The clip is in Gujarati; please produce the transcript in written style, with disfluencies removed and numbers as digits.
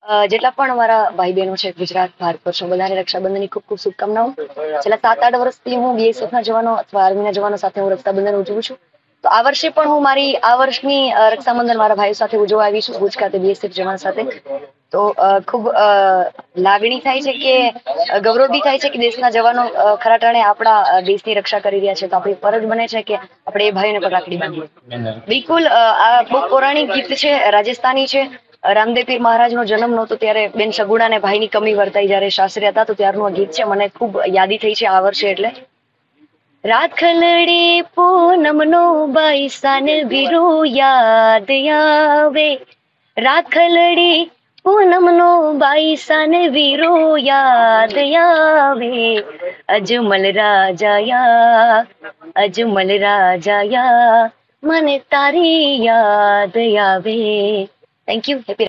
જેટલા પણ મારા ભાઈ બહેનો છે ગુજરાત ભારત વર્ષો બધાને રક્ષાબંધનની ખૂબ ખૂબ શુભકામનાઓ. છેલ્લા 7-8 વર્ષથી હું બીએસએફના જવાનો અથવા આર્મીના જવાનો સાથે હું રક્ષાબંધન ઉજવું છું. તો આ વર્ષે પણ હું મારી આ વર્ષની રક્ષાબંધન મારા ભાઈઓ સાથે ઉજવવા આવી છું ભુજ ખાતે બીએસએફ જવાન સાથે. તો ખૂબ લાગણી થાય છે કે ગૌરવ બી થાય છે કે દેશના જવાનો ખરા ટાણે આપણા દેશની રક્ષા કરી રહ્યા છે, તો આપણી ફરજ બને છે કે આપણે એ ભાઈઓને પણ રાખડી બાંધીએ. બિલકુલ આ બહુ પૌરાણિક ગીત છે, રાજસ્થાની છે. રામદેવ પીર મહારાજનો જન્મ નહોતો ત્યારે બેન સગુણા ને ભાઈની કમી વર્તાઈ જ્યારે સાસરે હતા, તો ત્યારનું આ ગીત છે. મને ખૂબ યાદી થઈ છે આ વર્ષે એટલે. રાખલડી પૂનમનો બાઈસાન વીરો યાદ આવે, રાખલડી પૂનમનો બાઈસાન વીરો યાદ આવે, અજમલ રાજાયા અજમલ રાજાયા મને તારી યાદ આવે. Thank you. હેપી